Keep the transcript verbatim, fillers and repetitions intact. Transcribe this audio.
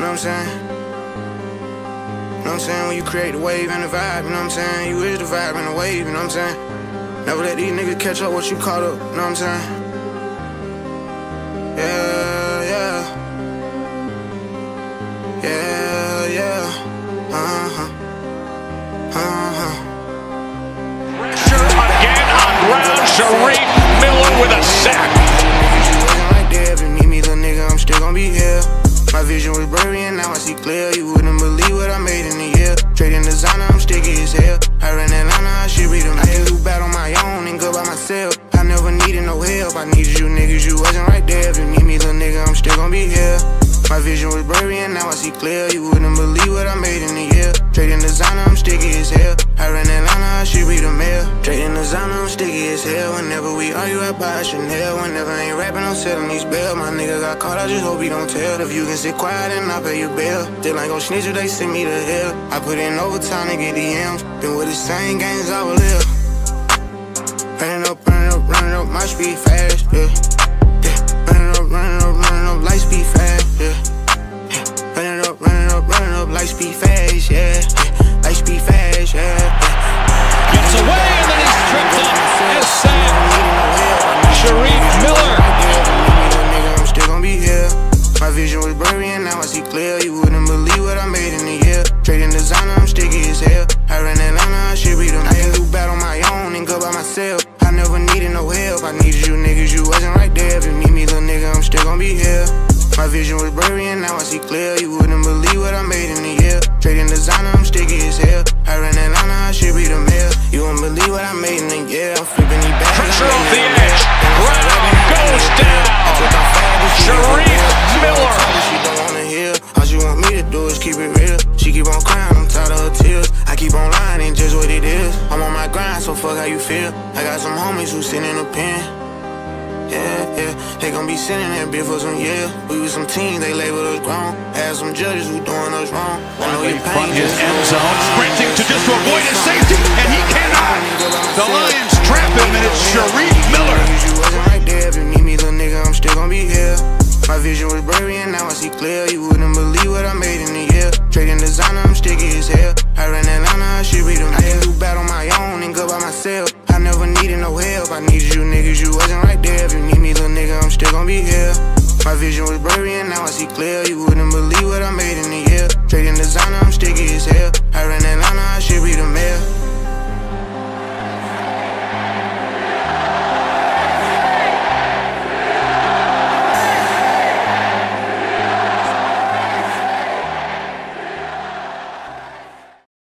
know what I'm saying? You know what I'm saying? When you create the wave and the vibe, you know what I'm saying? You is the vibe and the wave, you know what I'm saying? Never let these niggas catch up what you caught up, you know what I'm saying? Yeah, yeah. Yeah, yeah. Uh-huh. Uh-huh. Again on ground, Shareef Miller with a sack. Right there, if you need me, little nigga, I'm still gonna be here. My vision was blurry and now I see clear. You wouldn't believe what I made in a year. Trading designer, I'm sticky as hell. I ran Atlanta, I should read them. I can do bad on my own and go by myself. I never needed no help. I needed you niggas, you wasn't right there. If you need me, little nigga, I'm still gonna be here. My vision was blurry and now I see clear. You wouldn't believe what I made in a year. Trading designer, I'm sticky as hell. I ran Atlanta, I should read the mail. Trading designer, I'm sticky as hell. Whenever we argue, I buy Chanel. Whenever I ain't rapping, I'm selling these bills. My nigga got caught, I just hope he don't tell. If you can sit quiet and I'll pay your bill. Still ain't gon' snitch if they send me to hell. I put in overtime to get D Ms. Been with the same games I will live. Running up, running up, running up, my speed fast, yeah. Yeah. Running up, running up, running up, light speed fast, yeah. Yeah. Running up, running up, running up, light speed fast, yeah. Yeah. Light speed fast, yeah. Yeah. Gets away and then he's tripped up and sacked. Shareef Miller. I'm still gonna be here. My vision was blurry and now I see clear. You wouldn't believe what I made in a year. Trading designer, I'm sticky as hell. I ran Atlanta, I should read them. I can do bad on my own and go by myself. I never needed no help. I needed you niggas, you wasn't right there. If you need me, little nigga, I'm still gonna be here. My vision was blurry and now I see clear. You wouldn't believe what I made in a year. Trading designer, I'm sticky as hell. I ran Atlanta, I should read the mail. You won't believe what I made in a year. I'm flipping these bags. Pressure off the edge. Brown goes down. Shareef Miller. She don't wanna hear. All she want me to do is keep it real. She keep on crying, I'm tired of her tears. I keep on lying, ain't just what it is. I'm on my grind, so fuck how you feel. I got some homies who sit in a pen. Yeah, yeah, they gon' be sitting there bit for some years. We was some teens, they labeled us grown. Had some judges who doing us wrong. I know your pain his end zone, sprinting to just to avoid his safety, and he cannot. The Lions trap him, and it's Shareef Miller. You wasn't right there. If you need me, little nigga, I'm still gon' be here. My vision was blurry and now I see clear. You wouldn't